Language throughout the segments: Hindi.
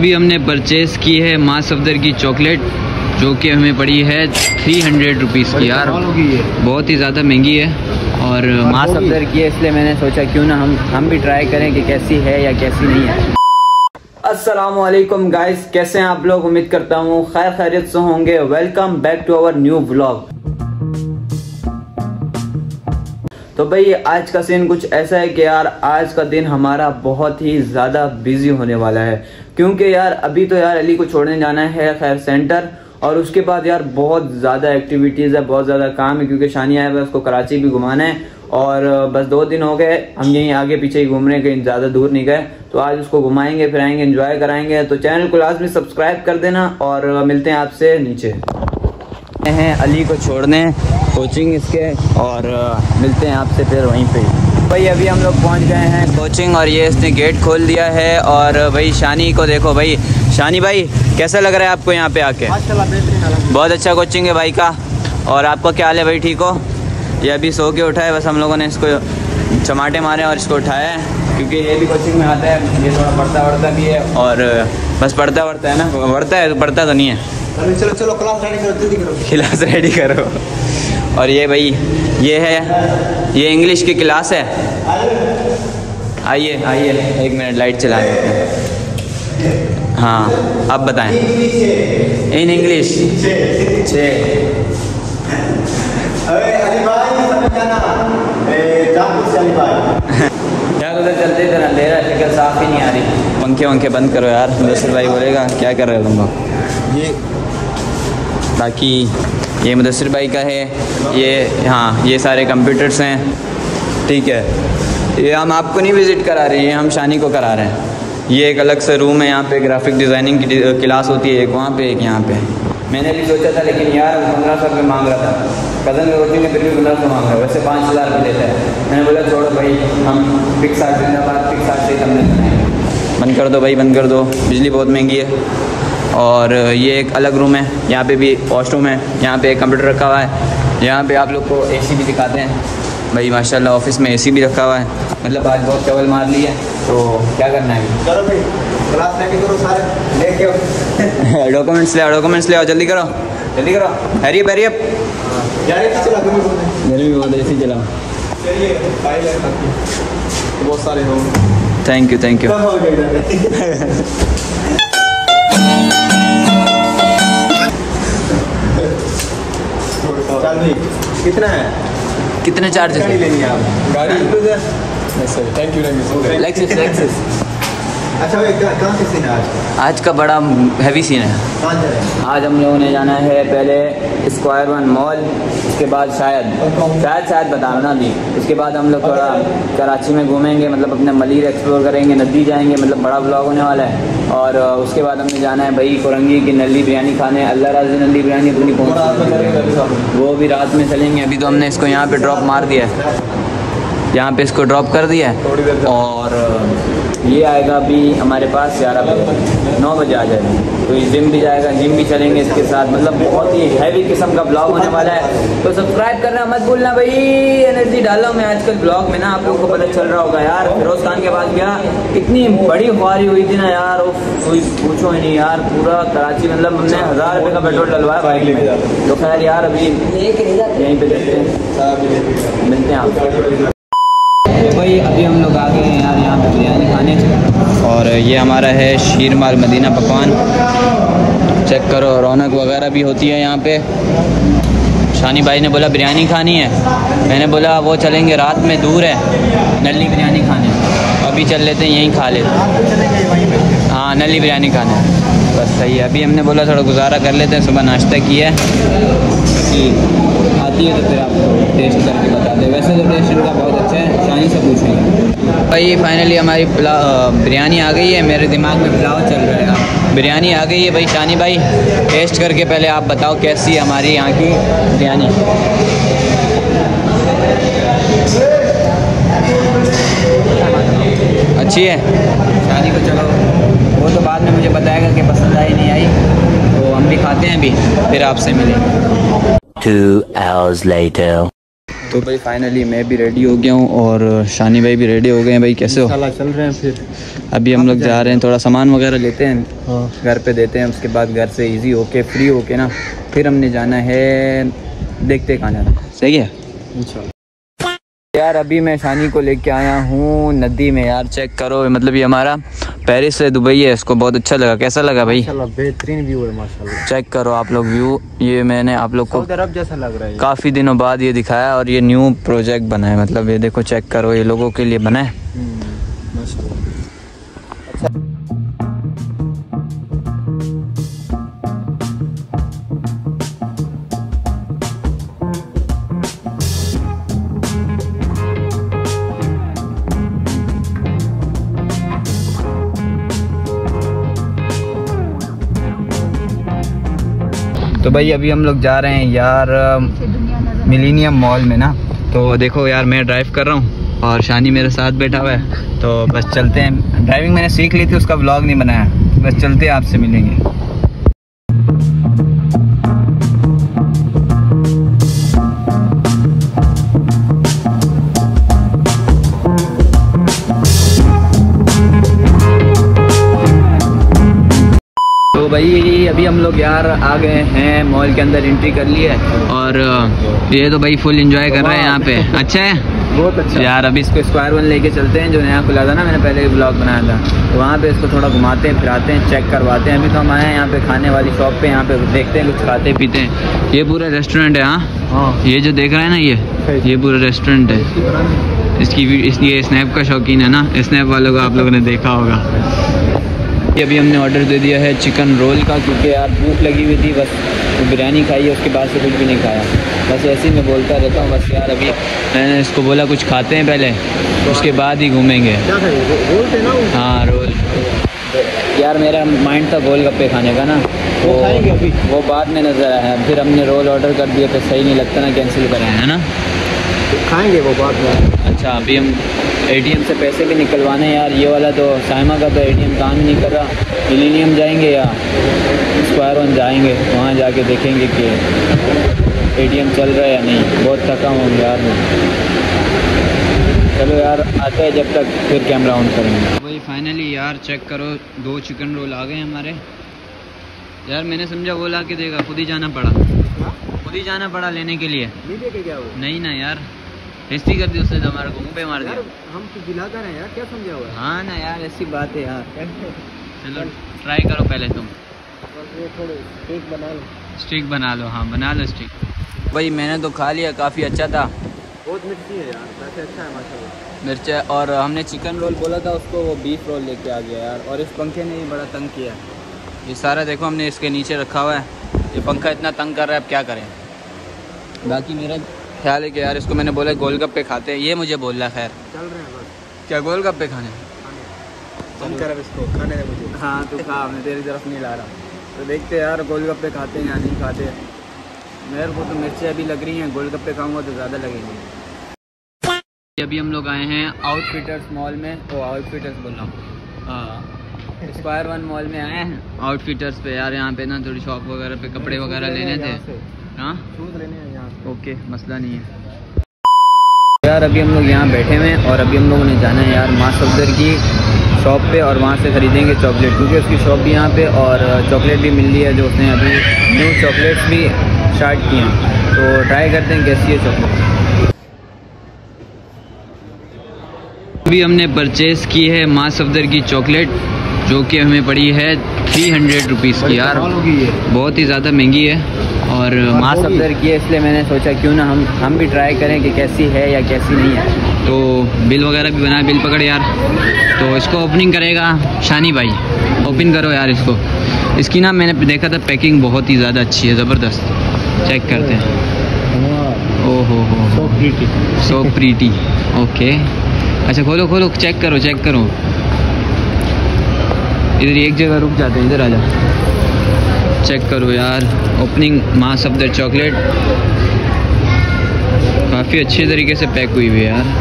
अभी हमने परचेज़ की है माँ सफदर की चॉकलेट, जो कि हमें पड़ी है 300 रुपीज़ की। यार बहुत ही ज़्यादा महंगी है और माँ सफदर की है, इसलिए मैंने सोचा क्यों ना हम भी ट्राई करें कि कैसी है या कैसी नहीं है। अस्सलामुअलैकुम गाइस, कैसे हैं आप लोग? उम्मीद करता हूँ खैर खैरियत से होंगे। Welcome back to our new vlog. तो भाई आज का सीन कुछ ऐसा है कि यार आज का दिन हमारा बहुत ही ज़्यादा बिजी होने वाला है, क्योंकि यार अभी तो यार अली को छोड़ने जाना है खैर सेंटर, और उसके बाद यार बहुत ज़्यादा एक्टिविटीज़ है, बहुत ज़्यादा काम है, क्योंकि शानी आया हुआ है, उसको कराची भी घुमाना है। और बस 2 दिन हो गए, हम यहीं आगे पीछे ही घूम रहे हैं, कहीं ज़्यादा दूर नहीं गए। तो आज उसको घुमाएंगे फिराएंगे, एंजॉय कराएंगे। तो चैनल को लाजमी सब्सक्राइब कर देना और मिलते हैं आपसे नीचे। हैं अली को छोड़ने कोचिंग इसके, और मिलते हैं आपसे फिर वहीं पे। भाई अभी हम लोग पहुंच गए हैं कोचिंग, और ये इसने गेट खोल दिया है। और भाई शानी को देखो भाई, शानी भाई कैसा लग रहा है आपको यहाँ पे आके? बहुत अच्छा कोचिंग है भाई का। और आपका क्या हाल है भाई, ठीक हो? ये अभी सो के उठा है, बस हम लोगों ने इसको चमाटे मारे और इसको उठाया है, क्योंकि ये भी कोचिंग में आता है। ये थोड़ा पढ़ता भी है, और बस पढ़ता है ना, पढ़ता तो नहीं है। चलो चलो क्लास रेडी करो, जल्दी करो, क्लास रेडी करो। और ये भाई ये है, ये इंग्लिश की क्लास है। आइए आइए, 1 मिनट लाइट चला देते हैं। हाँ अब बताएं। In English 6। यार उधर चलते इधर अंधेरा, शक्ल साफ ही नहीं आ रही। पंखे वंखे बंद करो यार, मुदस्सिर भाई बोलेगा क्या कर रहे हो तुम लोग। ये बाकी ये मुदस्सिर भाई का है, ये हाँ ये सारे कंप्यूटर्स हैं, ठीक है। ये हम आपको नहीं विज़िट करा रहे हैं, हम शानी को करा रहे हैं। ये एक अलग से रूम है, यहाँ पे ग्राफिक डिज़ाइनिंग की क्लास होती है, एक वहाँ पे एक यहाँ पे। मैंने भी सोचा था, लेकिन यार 1500 रुपये मांग रहा था। कज़न के कोचिंग में फिर भी 1500 मांग रहा है, वैसे 5000 रुपये लेता है। मैंने बोला छोड़ो भाई, हम फिक्स 8 जिंदाबाद, फिक्स 8 से हमने बंद कर दो भाई, बंद कर दो, बिजली बहुत महंगी है। और ये एक अलग रूम है, यहाँ पे भी वॉशरूम है, यहाँ पे एक कंप्यूटर रखा हुआ है। यहाँ पे आप लोग को एसी भी दिखाते हैं भाई, माशाल्लाह ऑफिस में एसी भी रखा हुआ है। मतलब आज बहुत चवल मार ली है, तो क्या करना है? चलो भाई क्लास रेडी करो, सारे लेके आओ। डॉक्यूमेंट्स ले आओ, जल्दी करो जल्दी करो। हरी अप गर्मी बहुत है, एसी चलाओ। बहुत सारे हो, थैंक यू चल भाई कितना है, कितने चार्ज गाड़ी लेनी है आप? गाड़ी थैंक यू लेक्सिस। अच्छा भाई कहाँ से सीन है आज का बड़ा हैवी सीन है। कहाँ जा रहे हैं? आज हम लोगों ने जाना है पहले स्क्वायर 1 मॉल, उसके बाद शायद बताना ना भी, उसके बाद हम लोग थोड़ा कराची में घूमेंगे, मतलब अपने मलिर एक्सप्लोर करेंगे, नदी जाएंगे, मतलब बड़ा ब्लॉग होने वाला है। और उसके बाद हमने जाना है भाई कोरंगी की नली बिरयानी खाने। अल्लाह राज़ी नली बिरयानी अपनी पहुँच, वो भी रात में चलेंगे। अभी तो हमने इसको यहाँ पे ड्रॉप मार दिया है, यहाँ पे इसको ड्रॉप कर दिया है, और ये आएगा अभी हमारे पास 11 बजे, 9 बजे आ जाएगा। तो ये जिम भी जाएगा, जिम भी चलेंगे इसके साथ। मतलब बहुत ही हैवी किस्म का ब्लॉग होने वाला है, तो सब्सक्राइब करना मत भूलना भाई। एनर्जी डाला मैं आजकल ब्लॉग में ना, आप लोगों को पता चल रहा होगा यार। फिरोज खान के पास गया, इतनी बड़ी ख्वारी हुई थी ना यार, कोई पूछो ही नहीं यार। पूरा कराची मतलब हमने 1000 रुपये का पेट्रोल डलवाया बाइक में। तो खैर यार अभी यहीं पे देखते हैं, मिलते हैं आपको भाई। अभी हम लोग आ गए हैं यार यहाँ पे बिरयानी खाने, और ये हमारा है शीरमाल मदीना पकवान। चेक करो, रौनक वगैरह भी होती है यहाँ पे। शानी भाई ने बोला बिरयानी खानी है, मैंने बोला वो चलेंगे रात में, दूर है नली बिरयानी खाने, अभी चल लेते हैं यहीं खा लेते। हाँ नली बिरयानी खाने, बस सही है। अभी हमने बोला थोड़ा गुजारा कर लेते हैं, सुबह नाश्ता किया है कि आती है तो फिर आपको टेस्ट करके बता दे। वैसे तो टेस्ट इनका बहुत अच्छा है, शानी से पूछेंगे भाई। फाइनली हमारी बिरयानी आ गई है, मेरे दिमाग में पुलाव चल रहा है। बिरयानी आ गई है भाई। शानी भाई टेस्ट करके पहले आप बताओ कैसी है हमारी यहाँ की बिरयानी। अच्छी है? शानी को चलो वो तो बाद में मुझे बताएगा कि पसंद आई नहीं आई, तो हम भी खाते हैं अभी, फिर आपसे मिलेंगे। 2 hours later। तो भाई फाइनली मैं भी रेडी हो गया हूँ और शानी भाई भी रेडी हो गए हैं। भाई कैसे हो? चल रहे हैं। फिर अभी हम लोग जा रहे हैं, थोड़ा सामान वगैरह लेते हैं, हाँ। घर पे देते हैं, उसके बाद घर से इजी होके फ्री होके ना फिर हमने जाना है, देखते हैं कहाँ जाना है। सही है इंशाल्लाह। यार अभी मैं शानी को लेके आया हूँ नदी में। यार चेक करो, मतलब ये हमारा पेरिस से दुबई है, इसको बहुत अच्छा लगा। कैसा लगा भाई? माशाल्लाह बेहतरीन व्यू है माशाल्लाह। चेक करो आप लोग व्यू, ये मैंने आप लोग को सऊदी अरब जैसा लग रहा है। काफ़ी दिनों बाद ये दिखाया और ये न्यू प्रोजेक्ट बना है, मतलब ये देखो चेक करो, ये लोगों के लिए बना है। माशाल्लाह। तो भाई अभी हम लोग जा रहे हैं यार मिलेनियम मॉल में ना। तो देखो यार मैं ड्राइव कर रहा हूँ और शानी मेरे साथ बैठा हुआ है, तो बस चलते हैं। ड्राइविंग मैंने सीख ली थी, उसका व्लॉग नहीं बनाया, बस चलते हैं, आपसे मिलेंगे। तो भाई अभी हम लोग यार आ गए हैं मॉल के अंदर, एंट्री कर ली है और ये तो भाई फुल एंजॉय कर रहे हैं यहाँ पे। अच्छा है, बहुत अच्छा यार। अभी इसको स्क्वायर वन लेके चलते हैं, जो नया खुला था ना, मैंने पहले ब्लॉग बनाया था, तो वहाँ पे इसको थोड़ा घुमाते हैं, फिराते हैं, चेक करवाते हैं। अभी तो हम आए हैं यहाँ पे खाने वाली शॉप पे, यहाँ पे देखते हैं, कुछ खाते पीते हैं। ये पूरा रेस्टोरेंट है। हाँ, ये जो देख रहे हैं ना, ये पूरा रेस्टोरेंट है। इसलिए स्नैप का शौकीन है ना, स्नैप वालों को आप लोगों ने देखा होगा। अभी हमने ऑर्डर दे दिया है चिकन रोल का, क्योंकि यार भूख लगी हुई थी, बस तो बिरयानी खाई है, उसके बाद से कुछ भी नहीं खाया। बस ऐसे ही मैं बोलता रहता हूँ बस यार। अभी मैंने इसको बोला कुछ खाते हैं पहले, उसके बाद ही घूमेंगे। रोल थे ना? हाँ रोल। यार मेरा माइंड था गोलगप्पे खाने का ना, वो खाएंगे अभी, वो बाद में नज़र आया। फिर हमने रोल ऑर्डर कर दिया, फिर सही नहीं लगता ना, कैंसिल करें, है ना? खाएंगे वो बाद में। अच्छा अभी हम एटीएम से पैसे भी निकलवाने यार। ये वाला तो साइमा का तो एटीएम काम ही नहीं कर रहा। मिलेनियम जाएंगे या स्क्वायर वन जाएंगे, वहाँ जाके देखेंगे कि एटीएम चल रहा है या नहीं। बहुत थका हूँ यार मैं। चलो यार आते हैं, जब तक फिर कैमरा ऑन करेंगे। वही फाइनली यार चेक करो, 2 चिकन रोल आ गए हमारे। यार मैंने समझा वो ला के देगा, खुद ही जाना पड़ा, खुद ही जाना पड़ा लेने के लिए। क्या हुआ? नहीं ना यार, बेइज्जती कर दी उसने, तो हमारे को मुँह पे मार दिया। हम तो जिलाकर हैं यार, क्या समझा हुआ है? हाँ ना यार, ऐसी बात है यार। चलो ट्राई करो पहले तुम, ये थोड़े स्टेक बना लो। स्टिक बना लो, हाँ बना लो स्टिक। भाई मैंने तो खा लिया, काफ़ी अच्छा था। बहुत मिर्ची है यार, वैसे अच्छा है माशाल्लाह। मिर्चा, और हमने चिकन रोल बोला था उसको, वो बीफ रोल लेके आ गया यार। और इस पंखे ने ही बड़ा तंग किया है। ये सारा देखो हमने इसके नीचे रखा हुआ है, ये पंखा इतना तंग कर रहा है, अब क्या करें। बाकी मेरा ख्याल है कि यार इसको मैंने बोला गोलगप्पे खाते हैं, ये मुझे बोल रहा है। खैर चल रहे हैं बस। क्या गोलगप्पे खाने? हम कर इसको खाने दे मुझे। हाँ तो खा, मैं तेरी तरफ नहीं ला रहा। तो देखते यार गोलगप्पे खाते हैं या नहीं खाते। मेरे को तो मिर्चें अभी लग रही हैं, गोलगप्पे खाऊंगा तो ज़्यादा लगेंगे। अभी हम लोग आए हैं आउटफिटर्स मॉल में, तो आउटफिटर्स बोल रहा हूँ, हाँ स्क्वायर वन मॉल में आए हैं आउटफिटर्स पे। यार यहाँ पे ना थोड़ी शॉप वगैरह पे कपड़े वगैरह लेने थे। हाँ शूज़ लेने हैं यहाँ से। ओके, मसला नहीं है यार। अभी हम लोग यहाँ बैठे हुए हैं और अभी हम लोगों ने जाना है यार माँ सफदर की शॉप पे, और वहाँ से ख़रीदेंगे चॉकलेट, क्योंकि उसकी शॉप भी यहाँ पे और चॉकलेट भी मिल रही है, जो उसने अभी न्यू चॉकलेट्स भी स्टार्ट किए हैं। तो ट्राई करते हैं कैसी है चॉकलेट। अभी हमने परचेज़ की है माँ सफदर की चॉकलेट, जो कि हमें पड़ी है 300 रुपीज़ की। यार बहुत ही ज़्यादा महंगी है और माँ सफदर की है, इसलिए मैंने सोचा क्यों ना हम भी ट्राई करें कि कैसी है या कैसी नहीं है। तो बिल वगैरह भी बना, बिल पकड़ यार। तो इसको ओपनिंग करेगा शानी भाई, ओपन करो यार इसको। इसकी ना मैंने देखा था पैकिंग बहुत ही ज़्यादा अच्छी है, ज़बरदस्त। चेक करते हैं। ओहो हो, सो प्रीटी। ओके अच्छा खोलो खोलो, चेक करो चेक करो। इधर एक जगह रुक जाते हैं, इधर आ जाओ। चेक करो यार, ओपनिंग माँ सफदर चॉकलेट काफ़ी अच्छे तरीके से पैक हुई हुई है यार।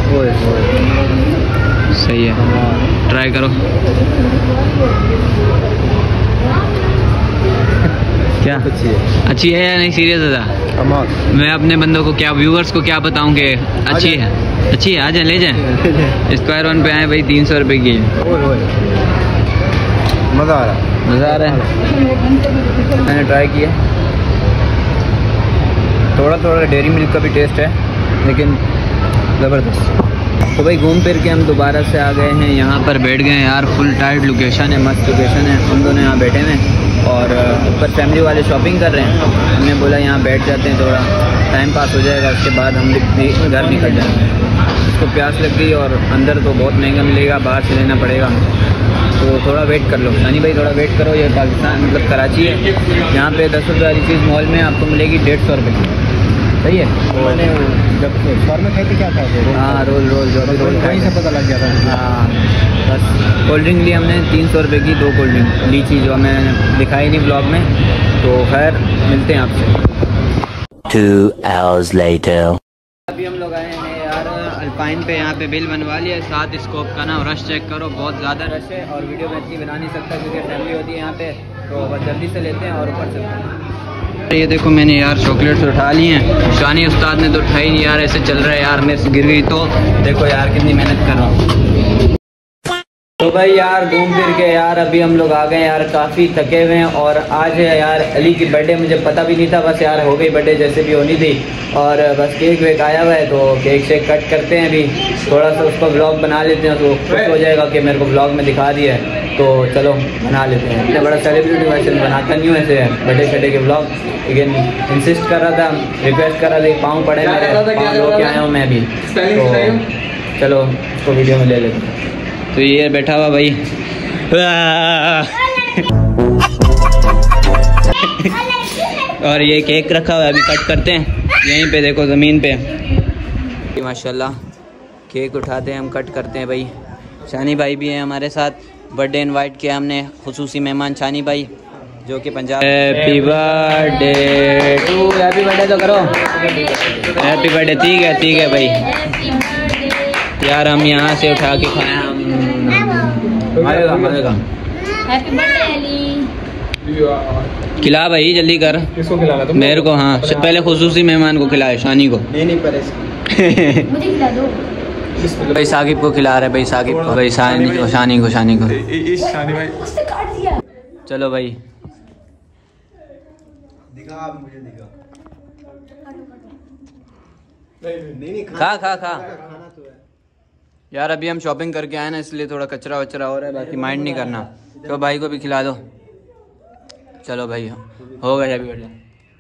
सही है, ट्राई करो। क्या अच्छी है या नहीं? सीरियस है। मैं अपने बंदों को क्या, व्यूअर्स को क्या बताऊं कि अच्छी है? अच्छी है, आ जाए ले जाए। स्क्वायर वन पे आए भाई, 300 रुपये की। मज़ा आ रहा है। मैंने ट्राई किया, थोड़ा थोड़ा डेयरी मिल्क का भी टेस्ट है, लेकिन ज़बरदस्त। तो भाई घूम फिर के हम दोबारा से आ गए हैं, यहाँ पर बैठ गए हैं यार। फुल टाइट लोकेशन है, मस्त लोकेशन है। हम दोनों यहाँ बैठे हैं और ऊपर फैमिली वाले शॉपिंग कर रहे हैं। हमने बोला यहाँ बैठ जाते हैं, थोड़ा टाइम पास हो जाएगा, उसके बाद हम घर निकल जाएंगे। उसको प्यास लग गई और अंदर तो बहुत महंगा मिलेगा, बाहर से लेना पड़ेगा, तो थोड़ा वेट कर लो। यानी भाई थोड़ा वेट करो। ये पाकिस्तान मतलब कराची है, यहाँ पे 10 रुपये वाली चीज़ मॉल में आपको मिलेगी 150 रुपये की। सही है। तो मैंने जब स्टोर में खाई थी क्या था? हाँ, रोल जो अभी रोल वहीं से पता लग गया था। हाँ, बस कोल्ड ड्रिंक ली हमने 300 रुपये की, 2 कोल्ड ड्रिंक लीची, जो हमें दिखाई नहीं ब्लॉग में। तो खैर मिलते हैं आपसे 2 hours later. अभी हम लोग आए हैं यार अल्पाइन पे। यहाँ पे बिल बनवा लिया, 7 स्कोप का ना। रश चेक करो, बहुत ज़्यादा रश है और वीडियो में इतनी बना नहीं सकता क्योंकि फैमिली होती है यहाँ पे, तो बस जल्दी से लेते हैं और ऊपर से। ये देखो मैंने यार चॉकलेट्स उठा ली हैं। शानी उस्ताद ने तो उठाई नहीं यार, ऐसे चल रहा है यार, मेरे से गिर गई तो देखो यार कितनी मेहनत कर रहा हूँ। तो भाई यार घूम फिर के यार अभी हम लोग आ गए यार, काफ़ी थके हुए हैं। और आज है यार अली की बर्थडे, मुझे पता भी नहीं था, बस यार हो गई बर्थडे जैसे भी होनी थी। और बस केक वेक आया हुआ है, तो केक शेक कट करते हैं अभी, थोड़ा सा उसका व्लॉग बना लेते हैं, तो खुश हो जाएगा कि मेरे को व्लॉग में दिखा दिया है। तो चलो बना लेते हैं। इतना बड़ा सेलिब्रिटी वैसे बनाता नहीं हूँ ऐसे बर्थडे शड्डे के व्लॉग, लेकिन इंसिस्ट कर रहा था, रिक्वेस्ट कर रहा था, पाँव पड़े मेरे, पाँव लो के आया हूँ मैं भी। तो चलो उसको वीडियो में ले लेते हैं। तो ये बैठा हुआ भाई और ये केक रखा हुआ है, अभी कट करते हैं यहीं पे, देखो ज़मीन पे। माशाल्लाह केक उठाते हैं हम, कट करते हैं भाई। शानी भाई भी हैं हमारे साथ, बर्थडे इनवाइट किया हमने, खुसूसी मेहमान शानी भाई जो कि Punjab. Happy birthday to, happy birthday तो करो, हैप्पी बर्थडे। ठीक है भाई यार, हम यहाँ से उठा के खाए हम। Happy birthday Ali. खिला भाई जल्दी कर। किसको खिलाना? तुम मेरे को। हाँ, पहले खुसूसी मेहमान को खिलाए, शानी को। नहीं पर मुझे खिला दो। भाई साकिब को खिला रहे, भाई साकिब को, भाई शानी को। शानी भाई उसने काट दिया। चलो भाई दिखा, मुझे दिखा। नहीं खा खा खा यार। अभी हम शॉपिंग करके आए ना, इसलिए थोड़ा कचरा वचरा हो रहा है, बाकी माइंड नहीं करना। तो भाई को भी खिला दो। चलो भाई हो गया हैप्पी बर्थडे।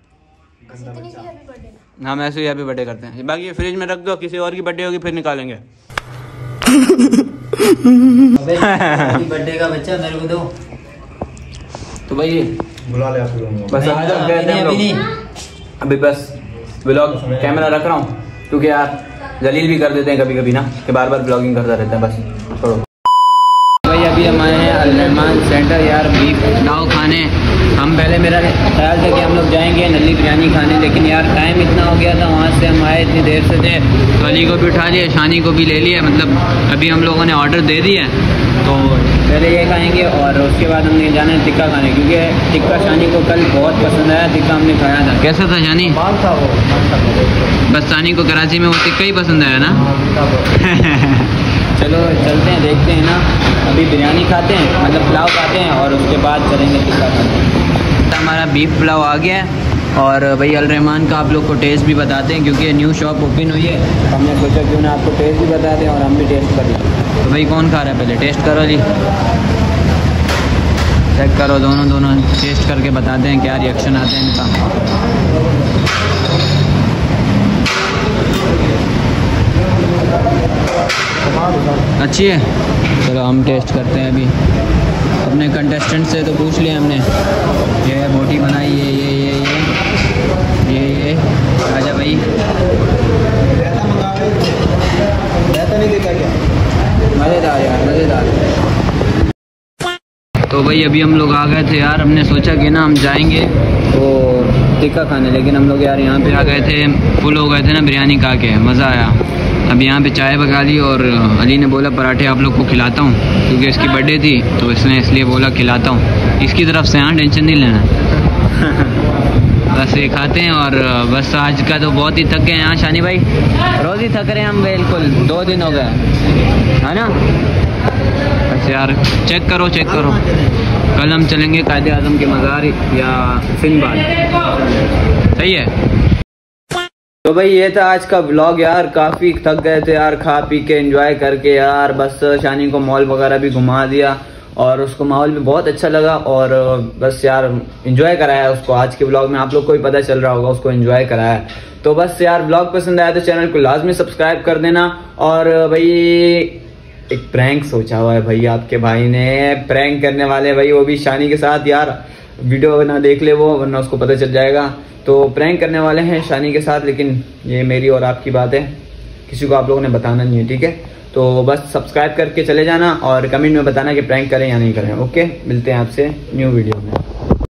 हम ऐसे ही हैप्पी बर्थडे करते हैं। बाकी ये फ्रिज में रख दो, किसी और की बर्थडे होगी फिर निकालेंगे। बर्थडे का बच्चा मेरे को दो। तो भाई बुला ले आप बस अभी बस व्लॉग कैमरा रख रहा हूँ, क्योंकि यार जलील भी कर देते हैं कभी कभी ना, कि बार बार ब्लॉगिंग करता रहता है। बस छोड़ो भाई। अभी हम आए हैं अल रहमान सेंटर यार, बीफ पुलाव खाने। हम पहले मेरा ख्याल था कि हम लोग जाएंगे नली बिरयानी खाने, लेकिन यार टाइम इतना हो गया था, वहाँ से हम आए इतनी देर से थे, तो अली को भी उठा लिया, शानी को भी ले लिया। मतलब अभी हम लोगों ने ऑर्डर दे दिया, तो पहले ये खाएंगे और उसके बाद हमने जाना है टिक्का खाने, क्योंकि टिक्का शानी को कल बहुत पसंद आया। टिक्का हमने खाया था, कैसा था शानी? माल था वो। बस शानी को कराची में वो टिक्का ही पसंद आया ना। चलो चलते हैं, देखते हैं ना। अभी बिरयानी खाते हैं, मतलब पुलाव खाते हैं, और उसके बाद चलेंगे टिक्का खाने। हमारा बीफ पुलाव आ गया है। और भाई अल रहमान का आप लोग को टेस्ट भी बताते हैं, क्योंकि न्यू शॉप ओपन हुई है, हमने सोचा क्यों ना आपको टेस्ट भी बता दें और हम भी टेस्ट कर लें। तो भाई कौन खा रहा है? पहले टेस्ट करो जी, चेक करो, दोनों टेस्ट करके बताते हैं क्या रिएक्शन आते हैं इनका। अच्छी है। चलो हम टेस्ट करते हैं अभी। अपने कंटेस्टेंट से तो पूछ लिया हमने, ये बोटी बनाई, ये आजा भाई। नहीं देता क्या? मज़ेदार यार, मज़ेदार। तो भाई अभी हम लोग आ गए थे यार, हमने सोचा कि ना हम जाएंगे तो टिक्का खाने, लेकिन हम लोग यार यहाँ पे आ गए थे, फुल हो गए थे ना बिरयानी खा के, मज़ा आया। अब यहाँ पे चाय पका ली और अली ने बोला पराठे आप लोग को खिलाता हूँ, क्योंकि इसकी बर्थडे थी तो इसने इसलिए बोला खिलाता हूँ। इसकी तरफ से हाँ, टेंशन नहीं लेना। बस ये खाते हैं और बस आज का तो बहुत ही थक गए हैं। हाँ शानी भाई, रोज़ ही थक रहे हैं हम, बिल्कुल 2 दिन हो गए, है ना। अच्छा यार, चेक करो कल हम चलेंगे कायदे आज़म के मज़ार या सिंदबाद, सही है। तो भाई ये था आज का व्लॉग यार, काफ़ी थक गए थे यार, खा पी के एंजॉय करके यार। बस शानी को मॉल वगैरह भी घुमा दिया और उसको माहौल भी बहुत अच्छा लगा और बस यार एंजॉय कराया उसको। आज के व्लॉग में आप लोग को भी पता चल रहा होगा उसको एंजॉय कराया। तो बस यार व्लॉग पसंद आया तो चैनल को लाजमी सब्सक्राइब कर देना। और भाई एक प्रैंक सोचा हुआ है भाई, आपके भाई ने प्रैंक करने वाले भाई, वो भी शानी के साथ यार। वीडियो ना देख ले वो, वरना उसको पता चल जाएगा। तो प्रैंक करने वाले हैं शानी के साथ, लेकिन ये मेरी और आपकी बात है, किसी को आप लोगों ने बताना नहीं है, ठीक है। तो बस सब्सक्राइब करके चले जाना और कमेंट में बताना कि प्रैंक करें या नहीं करें। ओके, मिलते हैं आपसे न्यू वीडियो में।